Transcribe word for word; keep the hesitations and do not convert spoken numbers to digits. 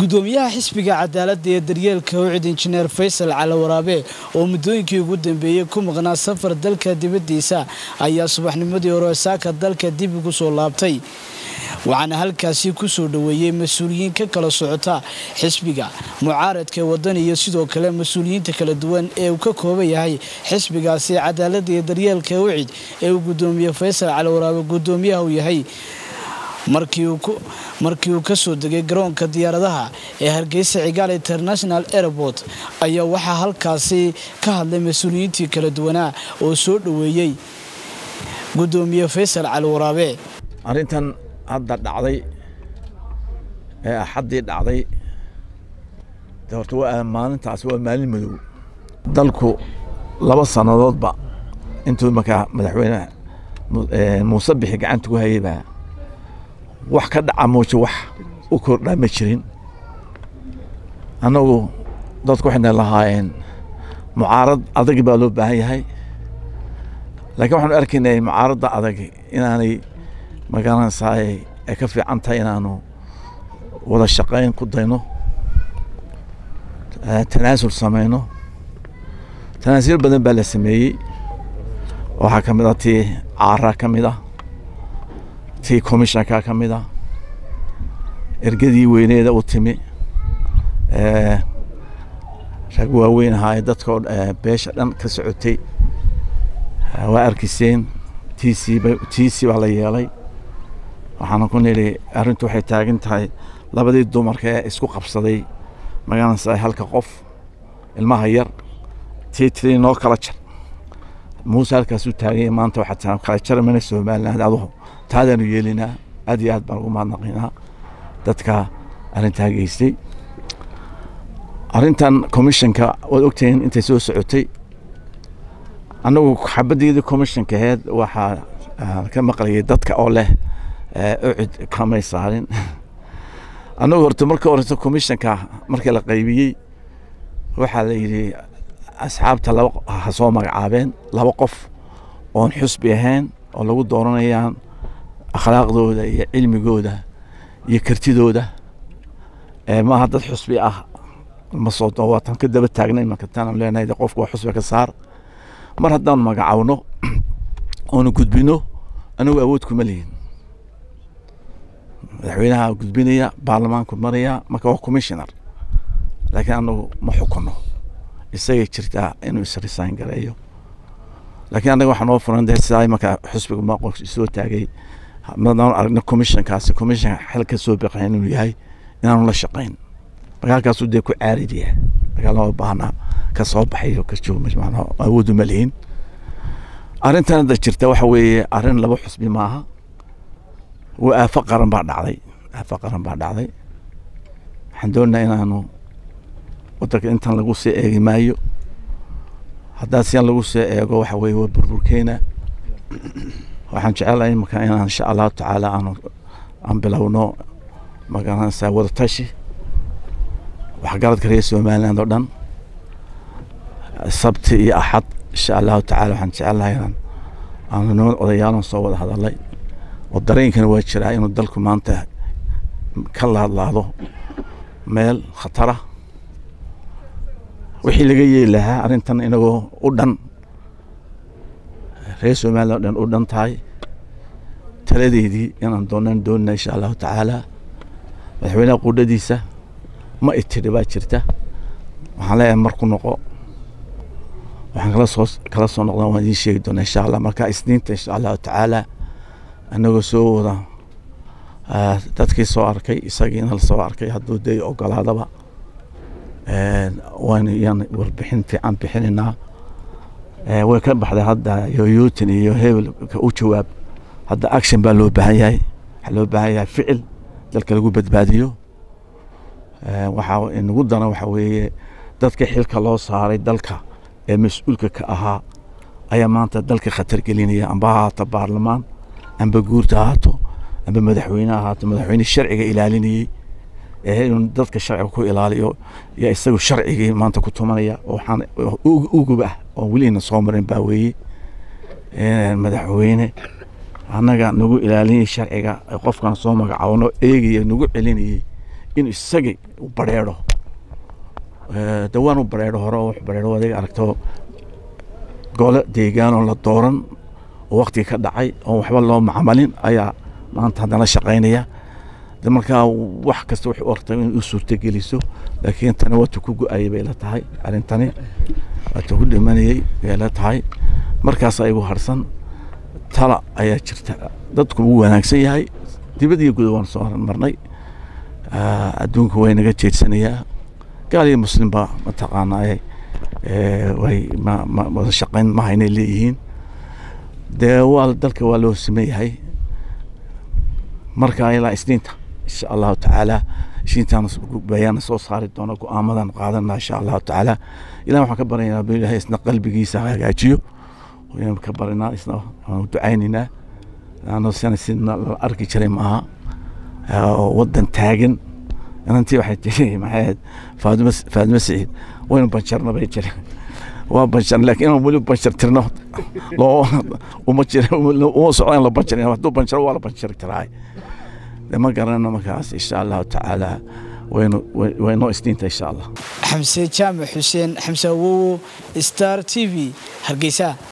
gudoomiyaha xisbiga cadaaladda ee daryeelka wacid injineer Faysal Cali Waraabe oo muddooyinkii ugu dambeeyay ku maqnaa safar dalka dibadiisa ayaa subaxnimadii hore saaka dalka dib ugu soo laabtay waxaana halkaasi ku soo dhaweeyay mas'uuliyiin ka kala socota xisbiga mucaaradka wadan iyo sidoo kale mas'uuliyiinta kala duwan ee uu ka kooban yahay xisbigaasi cadaaladda ee daryeelka wacid ee uu gudoomiye Faysal Cali Waraabe gudoomiyaha u yahay markii uu markii uu ka soo degay garoonka diyaaradaha ee Hargeysa Cigaal International Airport ayaa waxa halkaasi ka hadlay mas'uuliyiintii kala duwan oo soo dhaweeyay gudoomiye Faysal Cali Waraabe arintan hadda dhacday ee xadii dhacday doorto waa maalintaas waa maalin madow dalku laba sanadoodba intuu markaa madaxweynaha Muuse Bixi gacanta ku hayay baa wax ka dhaca moojo wax u kordhaa ma jirin anagu dadku waxay lahaayeen mucaarad adag baa loo baahan yahay laakiin waxaan arkaynay mucaaradda adag inaanay magaranaysaay ay ka fiican tahay inaanu wada shaqayn ku dayno tanaasul samayno tanaasul badan baa la sameeyey waxaa ka mid ah tii caara ka mid ah tii komishanka ka mid ah ergadii weyneeda u timi ee rag waaweyn ahaa dadka beesha dhan ka socotay waa arkiseen tiisi baa la yeelay waxaan ku niri arintu waxay taagan tahay labadii dumarka ee isku qabsaday magaranaysa halka qof ilmaha yar tii noo kala jar Muuse halkaas uu taagay maanta waxa taan kala jarmana Soomaaliland adoo taadanu yeelina aad iyo aad baan ugu mahadnaqaynaa dadka arintaa geystay arintan komishanka wad ogteen intay soo socotay anagu xabadeeda komishanka heed waxa ka maqlayay dadka oo leh ucid kamay saarin anagu horta marka horta komishanka markii la qaybiyay waxa la yiri asxaabta laba soo magacaabeen laba qof oo xusbi ahayn oo lagu dooranayaan akhlaaqdooda iyo cilmigooda iyo kartidooda ee ma hadda xusbi ah ma soo doowatan ka daba taagnay marka tan leenahay qofku waa xusbi ka saar mar haddaan magacaawno oo gudbino anigu awood kuma leeyin madaxweynaha gudbinaya baarlamaanku maraya marka waa commissioner laakiin anagu ma xukuno isaga jirta inuu isriisaan gareeyo laakiin anaga waxaan oo furan deesaay marka xusbiga ma qof soo taagay madaan aragna commissionkaasi commission xilka soo bixin inuu yahay inaanu la shaqeyn magaalkaas uu ku caaridiya magaalo baana ka soo baxayo ka joogo macna awood uma leeyin arintan da jirta waxa weeye arin laba xusbi maaha waa afa qaran baa dhacday afa qaran baa dhacday waxaan doonaa inaanu wadanka intan lagu soo eegi maayo hadda si lagu soo eego waxa weeye waa burburkeena waxaan jecelahay marka inaan insha Allah taala aanu aan bilowno magaranaysa wada tashi waxa galad kareey Soomaaliland oo dhan sabti iyo axad insha Allah taala waxaan jecelahay aan noo odayaal soo wada hadalay oo dareenkan waa jiraa inuu dalku maanta ka laadlaado meel khatar ah wixii laga yeelahaa arintan inagoo u dhan reer Soomaaliland dhan u dhan tahay taladeedii inaan doonaan doonaa insha Allah taala madaxweynaha qudadiisa ma itiri baa jirta waxaan leeyahay markuu noqo waxaan kala soo kala soo noqdaan waan idin sheegi doonaa insha Allah marka isniinta insha Allah taala anagoo soo wada dadkii soo arkay isagiina la soo arkay hadduu day ogolaadaba ee waan yaan warbixin fiican bixinina ee way ka baxday hadda yooyootin iyo hebel u jawaab hadda action baa loo baahan yahay waxa loo baahan yahay ficil dalka lagu badbaadiyo ee waxa inagu dana waxa weeye dadka xilka loo saaray dalka ee mas'uulka ka ahaa ayaa maanta dalka khatar gelinaya amba haata baarlamaan amba guurta haato amba madaxweynaha haato madaxweyne sharciga ilaalinayay ee inuu dadka sharciga ku ilaaliyo ya isagu sharciga maanta ku tumanaya oo waxaan ugu baa oo waliina soo marin baa weeye ee madaxweyne anaga nagu ilaalinay sharciga qofkan soo magacaawno eegay nagu celinay إنه السجى وبريره دوانو بريره هراء وبريره وذيك أركتو قال ديجان ولا دورن ووقتي كدعي أو حول الله معملين أيا ما أنت هذا شقينية لما كان واحد كستوح أرتين يسوع تجلسه لكن أنت نوتو كوجو أي بيلات هاي على أنتني أتقول مني بيلات هاي مركز أيوه هرسن ترى أي شرط ضدكم هو ناقصي هاي تبدي يقول وان صار مرني أدونك وين جت سنية قال لي مسلم با متقانا أي وهي ما ما شقين ما هين الليين ده والدلك والو سمي هاي مركز إلى سنينته إن شاء الله تعالى شينتان بيان صوص صار دونك وآمدن قادنا إن شاء الله تعالى إلى ما كبرنا بهاي سن قلبي جيسا هاجيو ويوم كبرنا إسنا دعيننا أنا سنة سنة أركي شري معها ودن تاجن أنا أنتي واحد تجي معاد فاطمة فاطمة سعيد وين بنشرنا بيجري وبنشر لكن هم بيقولوا بنشر ترناه لا ومشر وصعين لا بنشر يعني تو بنشر ولا بنشر تراي لما قررنا مكاس إن شاء الله تعالى وين وين سنين إن شاء الله. حمزة جامع حسين حمزة وو ستار تي في هرقيسة.